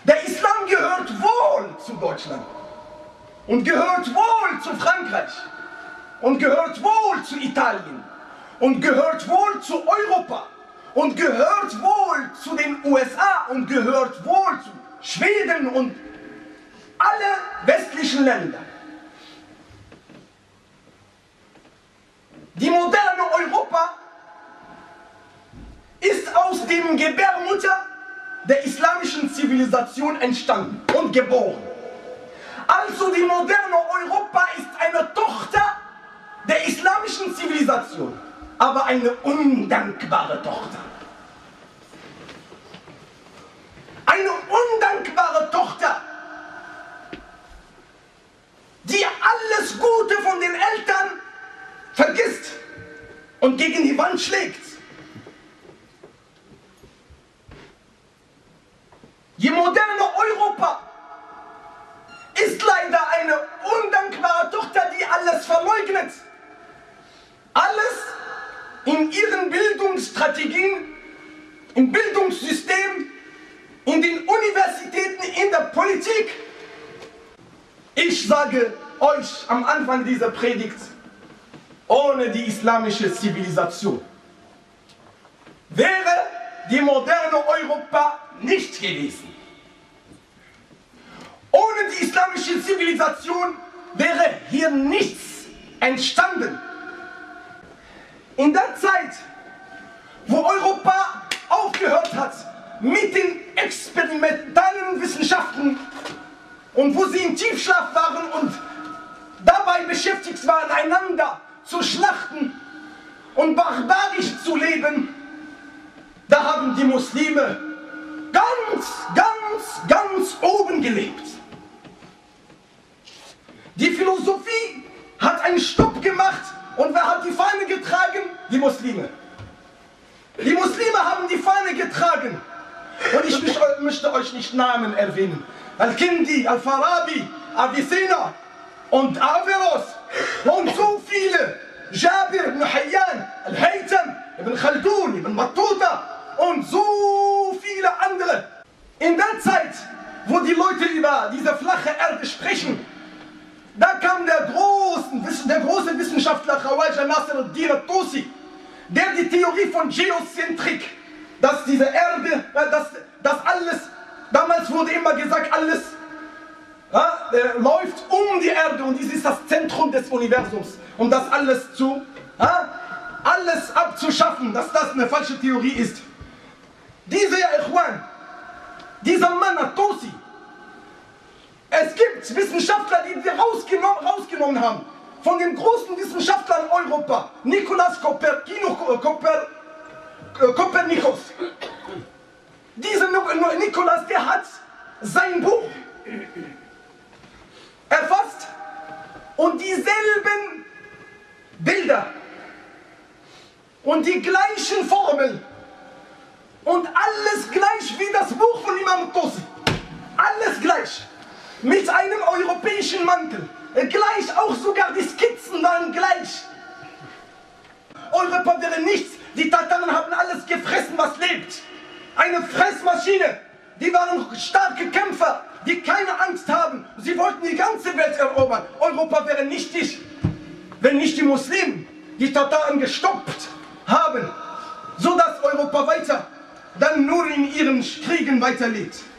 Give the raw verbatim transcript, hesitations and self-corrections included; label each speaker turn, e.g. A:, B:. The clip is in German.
A: Der Islam gehört wohl zu Deutschland und gehört wohl zu Frankreich und gehört wohl zu Italien und gehört wohl zu Europa und gehört wohl zu den U S A und gehört wohl zu Schweden und alle westlichen Länder. Die moderne Europa ist aus dem Gebärmutter der islamischen Zivilisation entstanden und geboren. Also die moderne Europa ist eine Tochter der islamischen Zivilisation, aber eine undankbare Tochter. Eine undankbare Tochter, die alles Gute von den Eltern vergisst und gegen die Wand schlägt. Die moderne Europa ist leider eine undankbare Tochter, die alles verleugnet. Alles in ihren Bildungsstrategien, im Bildungssystem, in den Universitäten, in der Politik. Ich sage euch am Anfang dieser Predigt, ohne die islamische Zivilisation wäre die moderne Europa nicht gewesen. Ohne die islamische Zivilisation wäre hier nichts entstanden. In der Zeit, wo Europa aufgehört hat mit den experimentellen Wissenschaften und wo sie im Tiefschlaf waren und dabei beschäftigt waren, einander zu schlachten und barbarisch zu leben, da haben die Muslime ganz, ganz, ganz oben gelebt. Die Philosophie hat einen Stopp gemacht und wer hat die Fahne getragen? Die Muslime. Die Muslime haben die Fahne getragen. Und ich möchte euch nicht Namen erwähnen. Al-Kindi, Al-Farabi, Avicenna und Averroes und so viele. Jabir ibn Hayyan, Al-Haytham, Ibn Khaldun, Ibn Battuta und so viele andere. In der Zeit, wo die Leute über diese flache Erde sprechen, da kam der, großen, der große Wissenschaftler Khawaja Nasir al-Din al-Tusi, der die Theorie von Geozentrik, dass diese Erde, dass, dass alles, damals wurde immer gesagt, alles ja, äh, läuft um die Erde und dies ist das Zentrum des Universums, um das alles zu, ja, alles abzuschaffen, dass das eine falsche Theorie ist. Dieser Ikhwan, dieser Mann al-Tusi, es gibt Wissenschaftler, die wir rausgenommen, rausgenommen haben, von den großen Wissenschaftlern in Europa, Nikolaus Koper, Kopernikus. Dieser Nikolaus, der hat sein Buch erfasst und dieselben Bilder und die gleichen Formeln und alles gleich wie das Buch von Imam Tusi. Alles gleich. Mit einem europäischen Mantel. Gleich, auch sogar die Skizzen waren gleich. Europa wäre nichts. Die Tataren haben alles gefressen, was lebt. Eine Fressmaschine. Die waren starke Kämpfer, die keine Angst haben. Sie wollten die ganze Welt erobern. Europa wäre nichtig, wenn nicht die Muslimen die Tataren gestoppt haben, sodass Europa weiter dann nur in ihren Kriegen weiterlebt.